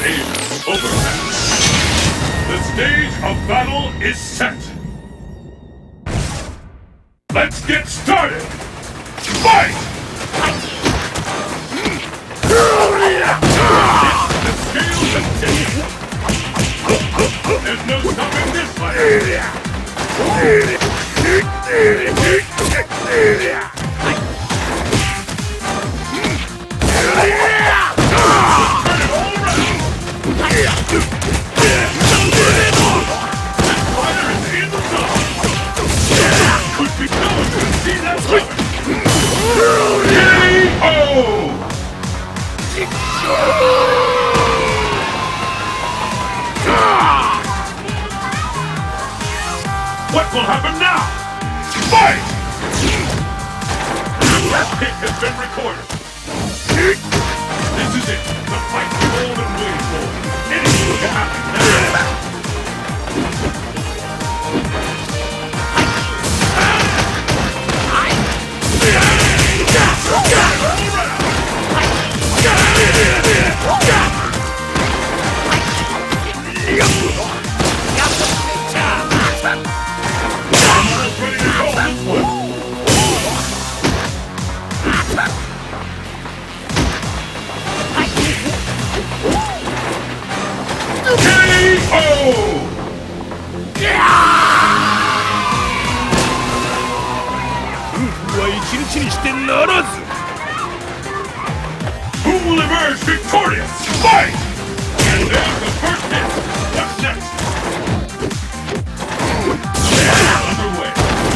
Ace overpass. The stage of battle is set. Let's get started. Fight! The scale continues. There's no stopping this fight. What will happen now? Fight! That pick has been recorded. This is it. The fight you've all been waiting for. Anything can happen now. Who will emerge victorious? Fight! And there's the first hit. What's next? Underway.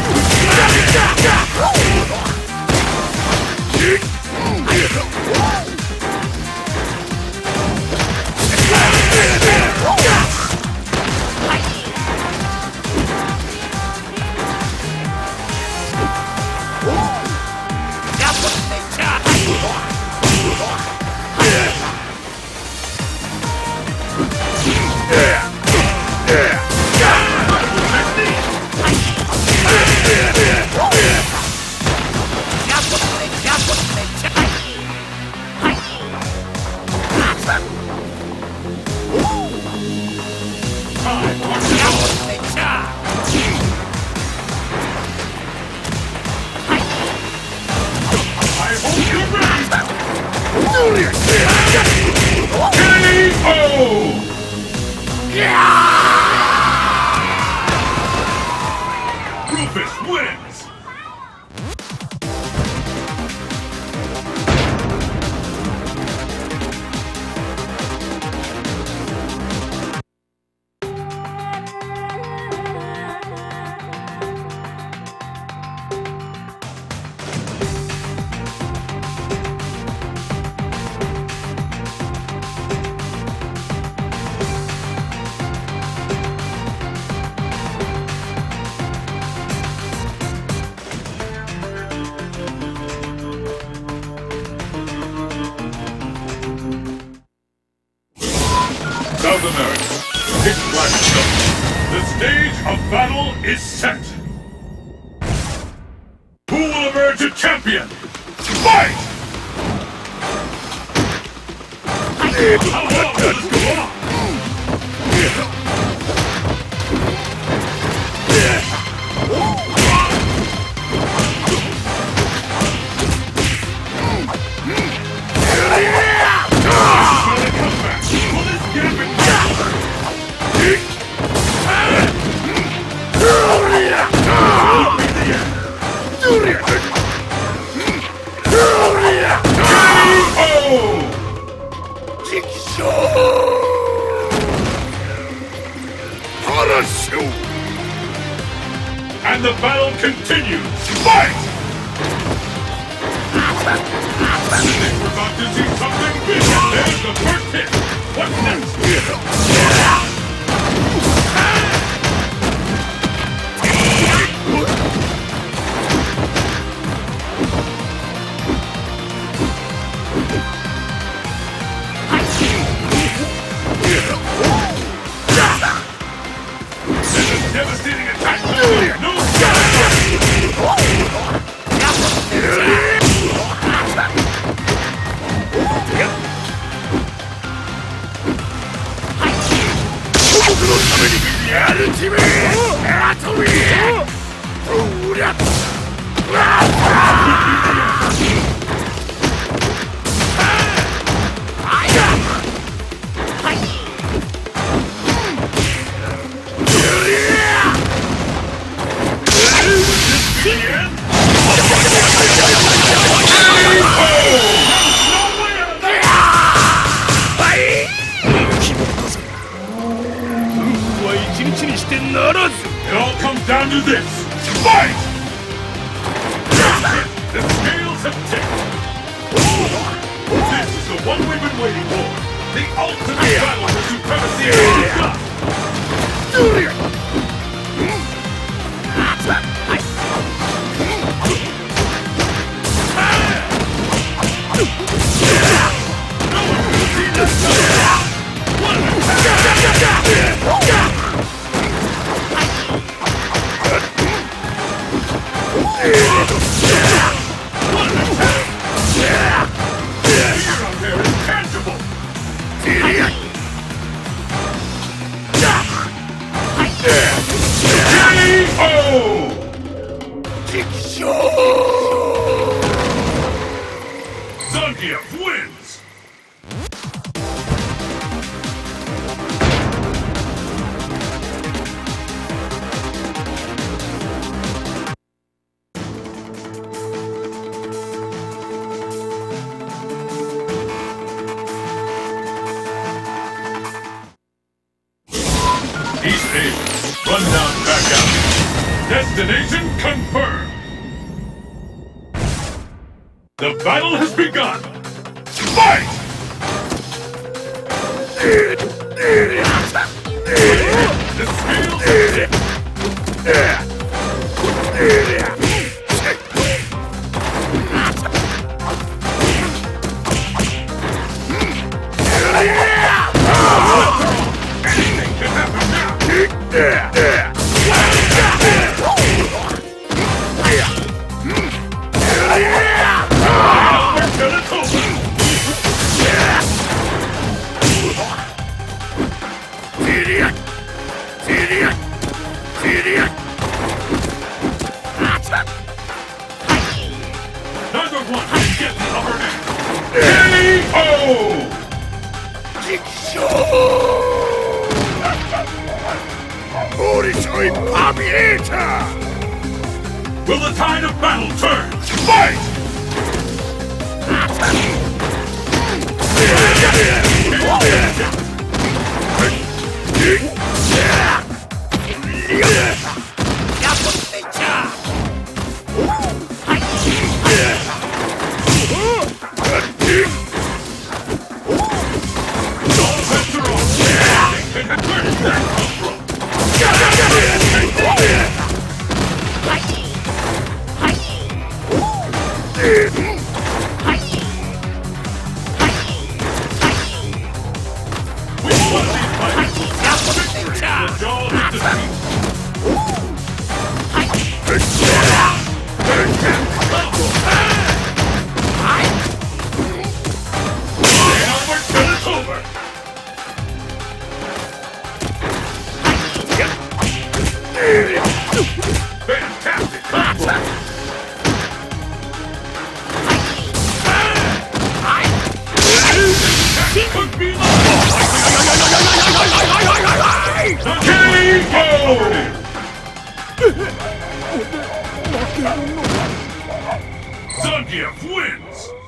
Rufus wins! South America, Pitch Black Zone. The stage of battle is set. Who will emerge a champion? Fight! How long will this go on? And the battle continues! Fight! I think we're about to see something big! There's the first hit! What's next? There's a devastating attack! No to this! Fight! The scales have tipped! This is the one we've been waiting for! The ultimate battle for supremacy has begun! Zangief wins! East 8, rundown back out. Destination confirmed! The battle has begun! Fight! The scales are tipped! Anything can happen now! Neither one can get the upper hand! K.O. Will the tide of battle turn? Fight! Fantastic combo! That could be the Zangief wins!